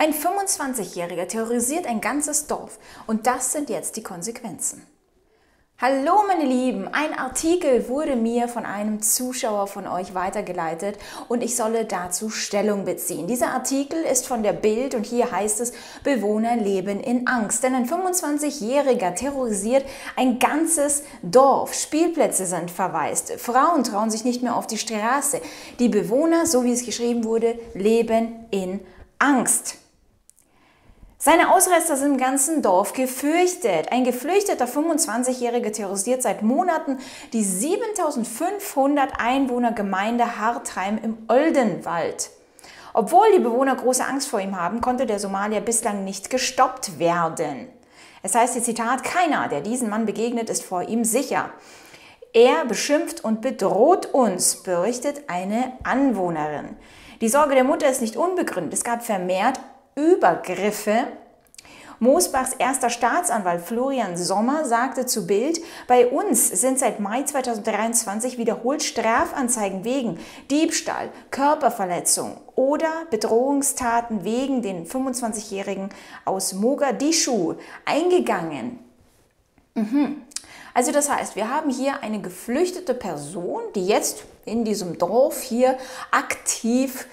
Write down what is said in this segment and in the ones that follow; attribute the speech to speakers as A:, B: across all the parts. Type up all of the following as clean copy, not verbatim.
A: Ein 25-Jähriger terrorisiert ein ganzes Dorf und das sind jetzt die Konsequenzen. Hallo meine Lieben, ein Artikel wurde mir von einem Zuschauer von euch weitergeleitet und ich solle dazu Stellung beziehen. Dieser Artikel ist von der Bild und hier heißt es, Bewohner leben in Angst. Denn ein 25-Jähriger terrorisiert ein ganzes Dorf. Spielplätze sind verwaist. Frauen trauen sich nicht mehr auf die Straße. Die Bewohner, so wie es geschrieben wurde, leben in Angst. Seine Ausreißer sind im ganzen Dorf gefürchtet. Ein geflüchteter 25-Jähriger terrorisiert seit Monaten die 7500 Einwohnergemeinde Hartheim im Oldenwald. Obwohl die Bewohner große Angst vor ihm haben, konnte der Somalier bislang nicht gestoppt werden. Es heißt hier Zitat, keiner, der diesem Mann begegnet, ist vor ihm sicher. Er beschimpft und bedroht uns, berichtet eine Anwohnerin. Die Sorge der Mutter ist nicht unbegründet. Es gab vermehrt Übergriffe. Mosbachs erster Staatsanwalt Florian Sommer sagte zu Bild, bei uns sind seit Mai 2023 wiederholt Strafanzeigen wegen Diebstahl, Körperverletzung oder Bedrohungstaten wegen den 25-Jährigen aus Mogadischu eingegangen. Also das heißt, wir haben hier eine geflüchtete Person, die jetzt in diesem Dorf hier aktiv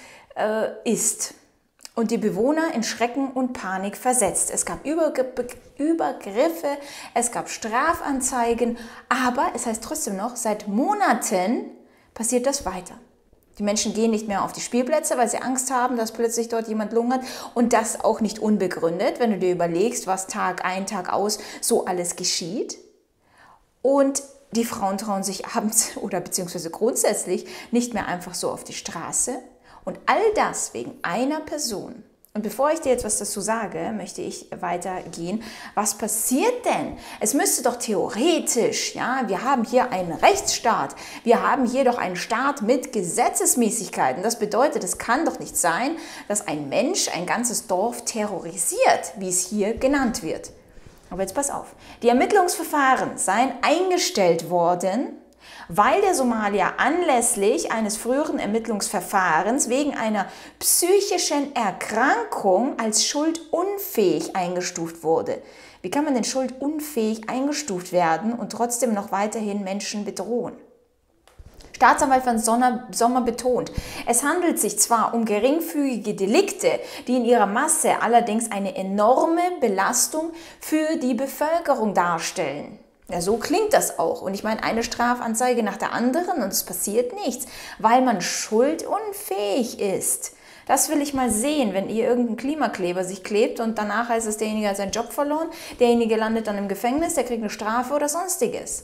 A: ist. Und die Bewohner in Schrecken und Panik versetzt. Es gab Übergriffe, es gab Strafanzeigen, aber es heißt trotzdem noch, seit Monaten passiert das weiter. Die Menschen gehen nicht mehr auf die Spielplätze, weil sie Angst haben, dass plötzlich dort jemand lungert und das auch nicht unbegründet, wenn du dir überlegst, was Tag ein, Tag aus so alles geschieht. Und die Frauen trauen sich abends oder beziehungsweise grundsätzlich nicht mehr einfach so auf die Straße. Und all das wegen einer Person. Und bevor ich dir jetzt was dazu sage, möchte ich weitergehen. Was passiert denn? Es müsste doch theoretisch, ja, wir haben hier einen Rechtsstaat. Wir haben hier doch einen Staat mit Gesetzesmäßigkeiten. Das bedeutet, es kann doch nicht sein, dass ein Mensch ein ganzes Dorf terrorisiert, wie es hier genannt wird. Aber jetzt pass auf. Die Ermittlungsverfahren seien eingestellt worden, weil der Somalier anlässlich eines früheren Ermittlungsverfahrens wegen einer psychischen Erkrankung als schuldunfähig eingestuft wurde. Wie kann man denn schuldunfähig eingestuft werden und trotzdem noch weiterhin Menschen bedrohen? Staatsanwalt von Sommer betont, es handelt sich zwar um geringfügige Delikte, die in ihrer Masse allerdings eine enorme Belastung für die Bevölkerung darstellen. Ja, so klingt das auch. Und ich meine, eine Strafanzeige nach der anderen und es passiert nichts, weil man schuldunfähig ist. Das will ich mal sehen, wenn ihr irgendein Klimakleber sich klebt und danach heißt es, derjenige hat seinen Job verloren, derjenige landet dann im Gefängnis, der kriegt eine Strafe oder sonstiges.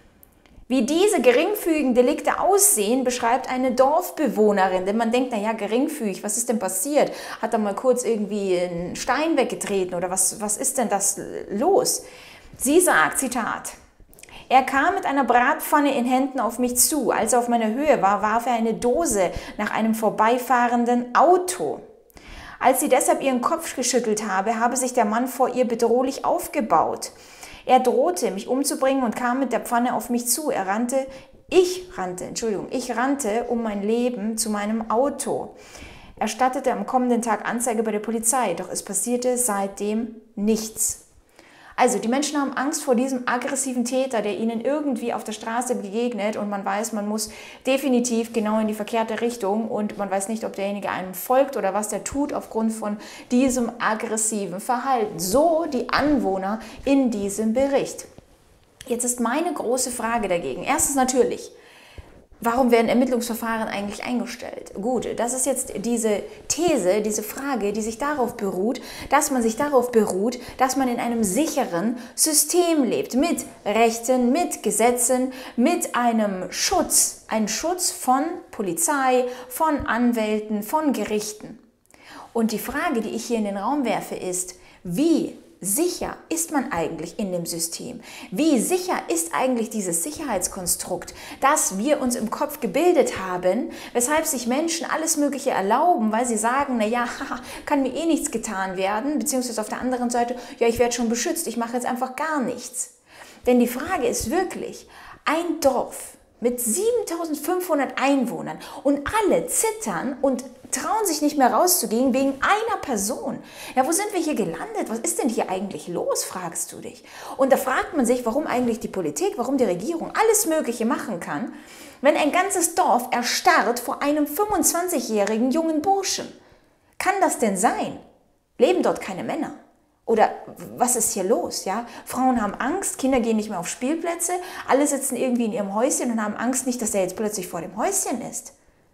A: Wie diese geringfügigen Delikte aussehen, beschreibt eine Dorfbewohnerin. Denn man denkt, naja, geringfügig, was ist denn passiert? Hat er mal kurz irgendwie einen Stein weggetreten oder was ist denn das los? Sie sagt, Zitat, er kam mit einer Bratpfanne in Händen auf mich zu. Als er auf meiner Höhe war, warf er eine Dose nach einem vorbeifahrenden Auto. Als sie deshalb ihren Kopf geschüttelt habe sich der Mann vor ihr bedrohlich aufgebaut. Er drohte, mich umzubringen und kam mit der Pfanne auf mich zu. Ich rannte um mein Leben zu meinem Auto. Er stattete am kommenden Tag Anzeige bei der Polizei, doch es passierte seitdem nichts. Also die Menschen haben Angst vor diesem aggressiven Täter, der ihnen irgendwie auf der Straße begegnet und man weiß, man muss definitiv genau in die verkehrte Richtung und man weiß nicht, ob derjenige einem folgt oder was der tut aufgrund von diesem aggressiven Verhalten. So die Anwohner in diesem Bericht. Jetzt ist meine große Frage dagegen. Erstens natürlich, warum werden Ermittlungsverfahren eigentlich eingestellt? Gut, das ist jetzt diese These, diese Frage, die sich darauf beruht, dass man in einem sicheren System lebt, mit Rechten, mit Gesetzen, mit einem Schutz von Polizei, von Anwälten, von Gerichten. Und die Frage, die ich hier in den Raum werfe, ist, wie sicher ist man eigentlich in dem System? Wie sicher ist eigentlich dieses Sicherheitskonstrukt, das wir uns im Kopf gebildet haben, weshalb sich Menschen alles Mögliche erlauben, weil sie sagen, naja, kann mir eh nichts getan werden, beziehungsweise auf der anderen Seite, ja, ich werde schon beschützt, ich mache jetzt einfach gar nichts. Denn die Frage ist wirklich, ein Dorf mit 7500 Einwohnern und alle zittern und trauen sich nicht mehr rauszugehen wegen einer Person. Ja, wo sind wir hier gelandet? Was ist denn hier eigentlich los, fragst du dich. Und da fragt man sich, warum eigentlich die Politik, warum die Regierung alles Mögliche machen kann, wenn ein ganzes Dorf erstarrt vor einem 25-jährigen jungen Burschen. Kann das denn sein? Leben dort keine Männer? Oder was ist hier los? Ja? Frauen haben Angst, Kinder gehen nicht mehr auf Spielplätze, alle sitzen irgendwie in ihrem Häuschen und haben Angst nicht, dass er jetzt plötzlich vor dem Häuschen ist.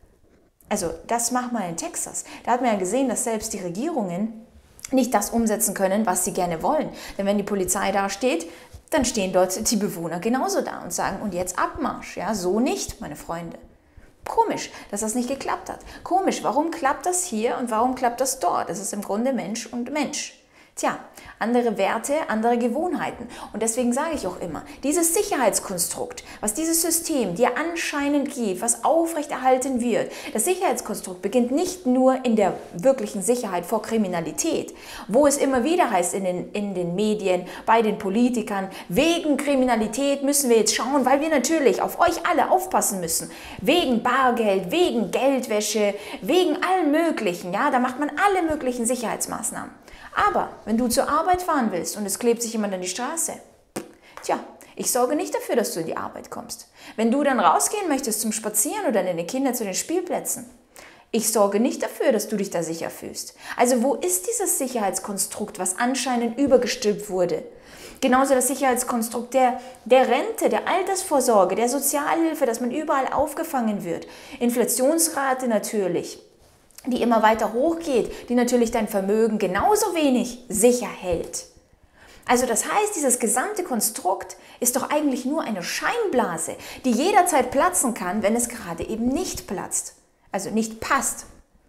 A: Also das macht man in Texas. Da hat man ja gesehen, dass selbst die Regierungen nicht das umsetzen können, was sie gerne wollen. Denn wenn die Polizei da steht, dann stehen dort die Bewohner genauso da und sagen, und jetzt Abmarsch. Ja, so nicht, meine Freunde. Komisch, dass das nicht geklappt hat. Komisch, warum klappt das hier und warum klappt das dort? Das ist im Grunde Mensch und Mensch. Tja, andere Werte, andere Gewohnheiten. Und deswegen sage ich auch immer, dieses Sicherheitskonstrukt, was dieses System dir anscheinend gibt, was aufrechterhalten wird, das Sicherheitskonstrukt beginnt nicht nur in der wirklichen Sicherheit vor Kriminalität, wo es immer wieder heißt in den Medien, bei den Politikern, wegen Kriminalität müssen wir jetzt schauen, weil wir natürlich auf euch alle aufpassen müssen. Wegen Bargeld, wegen Geldwäsche, wegen allem Möglichen. Ja, da macht man alle möglichen Sicherheitsmaßnahmen. Aber wenn du zur Arbeit fahren willst und es klebt sich jemand an die Straße, tja, ich sorge nicht dafür, dass du in die Arbeit kommst. Wenn du dann rausgehen möchtest zum Spazieren oder deine Kinder zu den Spielplätzen, ich sorge nicht dafür, dass du dich da sicher fühlst. Also wo ist dieses Sicherheitskonstrukt, was anscheinend übergestülpt wurde? Genauso das Sicherheitskonstrukt der Rente, der Altersvorsorge, der Sozialhilfe, dass man überall aufgefangen wird. Inflationsrate natürlich, die immer weiter hochgeht, die natürlich dein Vermögen genauso wenig sicher hält. Also das heißt, dieses gesamte Konstrukt ist doch eigentlich nur eine Scheinblase, die jederzeit platzen kann, wenn es gerade eben nicht platzt, also nicht passt.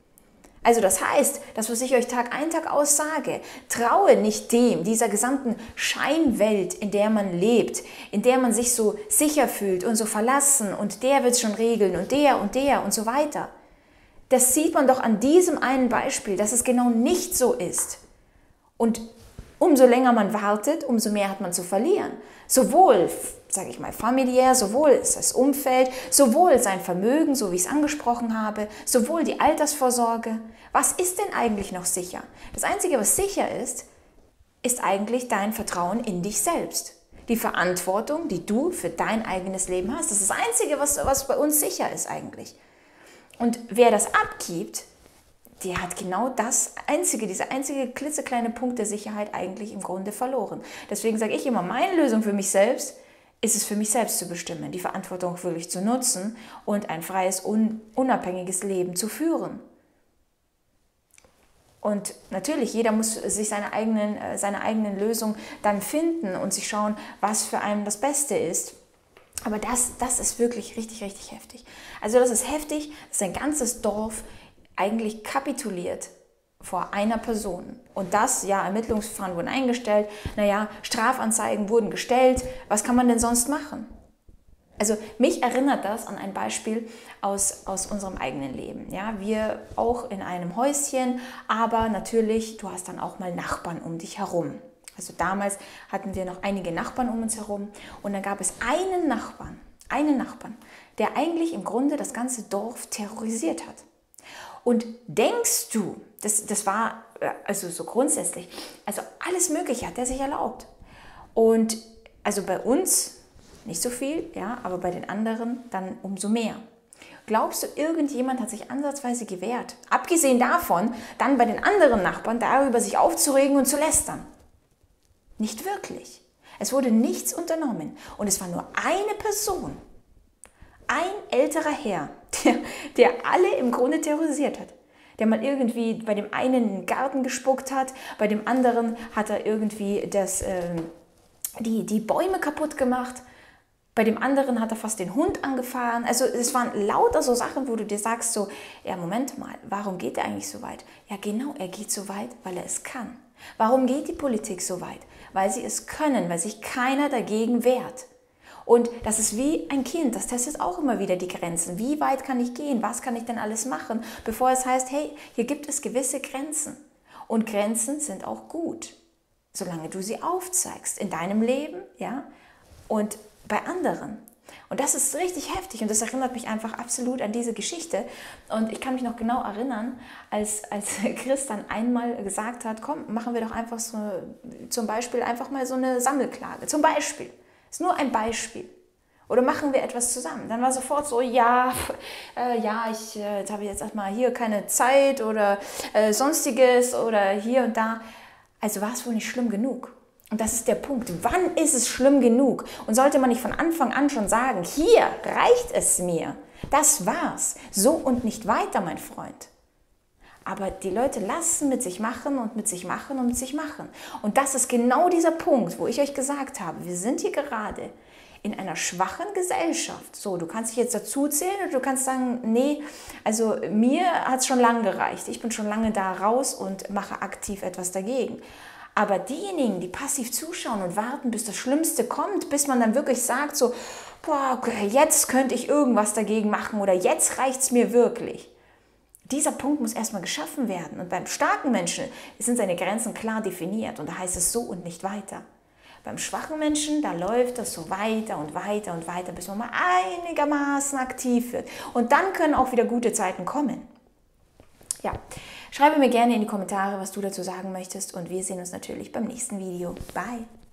A: Also das heißt, das, was ich euch Tag ein, Tag aus sage, traue nicht dieser gesamten Scheinwelt, in der man lebt, in der man sich so sicher fühlt und so verlassen und der wird es schon regeln und der und so weiter. Das sieht man doch an diesem einen Beispiel, dass es genau nicht so ist. Und umso länger man wartet, umso mehr hat man zu verlieren. Sowohl, sage ich mal, familiär, sowohl das Umfeld, sowohl sein Vermögen, so wie ich es angesprochen habe, sowohl die Altersvorsorge. Was ist denn eigentlich noch sicher? Das Einzige, was sicher ist eigentlich dein Vertrauen in dich selbst. Die Verantwortung, die du für dein eigenes Leben hast. Das ist das Einzige, was bei uns sicher ist eigentlich. Und wer das abgibt, der hat genau dieser einzige klitzekleine Punkt der Sicherheit eigentlich im Grunde verloren. Deswegen sage ich immer, meine Lösung für mich selbst ist es für mich selbst zu bestimmen, die Verantwortung wirklich zu nutzen und ein freies, unabhängiges Leben zu führen. Und natürlich, jeder muss sich seine eigenen Lösungen dann finden und sich schauen, was für einen das Beste ist. Aber das ist wirklich richtig, richtig heftig. Also das ist heftig, dass ein ganzes Dorf eigentlich kapituliert vor einer Person. Und Ermittlungsverfahren wurden eingestellt, Strafanzeigen wurden gestellt. Was kann man denn sonst machen? Also mich erinnert das an ein Beispiel aus unserem eigenen Leben. Ja, wir auch in einem Häuschen, aber natürlich, du hast dann auch mal Nachbarn um dich herum. Also damals hatten wir noch einige Nachbarn um uns herum und dann gab es einen Nachbarn, der eigentlich im Grunde das ganze Dorf terrorisiert hat. Und denkst du, das war also so grundsätzlich, also alles Mögliche hat er sich erlaubt. Und also bei uns nicht so viel, ja, aber bei den anderen dann umso mehr. Glaubst du, irgendjemand hat sich ansatzweise gewehrt? Abgesehen davon, dann bei den anderen Nachbarn darüber sich aufzuregen und zu lästern. Nicht wirklich. Es wurde nichts unternommen. Und es war nur eine Person, ein älterer Herr, der alle im Grunde terrorisiert hat. Der mal irgendwie bei dem einen in den Garten gespuckt hat, bei dem anderen hat er irgendwie die Bäume kaputt gemacht, bei dem anderen hat er fast den Hund angefahren. Also es waren lauter so Sachen, wo du dir sagst so, ja Moment mal, warum geht er eigentlich so weit? Ja genau, er geht so weit, weil er es kann. Warum geht die Politik so weit? Weil sie es können, weil sich keiner dagegen wehrt. Und das ist wie ein Kind, das testet auch immer wieder die Grenzen. Wie weit kann ich gehen? Was kann ich denn alles machen? Bevor es heißt, hey, hier gibt es gewisse Grenzen. Und Grenzen sind auch gut, solange du sie aufzeigst in deinem Leben, ja, und bei anderen. Und das ist richtig heftig und das erinnert mich einfach absolut an diese Geschichte. Und ich kann mich noch genau erinnern, als Chris dann einmal gesagt hat, komm, machen wir doch einfach so, zum Beispiel einfach mal so eine Sammelklage. Zum Beispiel. Ist nur ein Beispiel. Oder machen wir etwas zusammen? Dann war sofort so, ja, jetzt habe ich jetzt erstmal hier keine Zeit oder sonstiges oder hier und da. Also war es wohl nicht schlimm genug. Und das ist der Punkt. Wann ist es schlimm genug? Und sollte man nicht von Anfang an schon sagen, hier reicht es mir. Das war's. So und nicht weiter, mein Freund. Aber die Leute lassen mit sich machen und mit sich machen und mit sich machen. Und das ist genau dieser Punkt, wo ich euch gesagt habe, wir sind hier gerade in einer schwachen Gesellschaft. So, du kannst dich jetzt dazu zählen oder du kannst sagen, nee, also mir hat es schon lange gereicht. Ich bin schon lange da raus und mache aktiv etwas dagegen. Aber diejenigen, die passiv zuschauen und warten, bis das Schlimmste kommt, bis man dann wirklich sagt so, boah, okay, jetzt könnte ich irgendwas dagegen machen oder jetzt reicht es mir wirklich. Dieser Punkt muss erstmal geschaffen werden. Und beim starken Menschen sind seine Grenzen klar definiert und da heißt es so und nicht weiter. Beim schwachen Menschen, da läuft das so weiter und weiter und weiter, bis man mal einigermaßen aktiv wird. Und dann können auch wieder gute Zeiten kommen. Ja, schreibe mir gerne in die Kommentare, was du dazu sagen möchtest und wir sehen uns natürlich beim nächsten Video. Bye!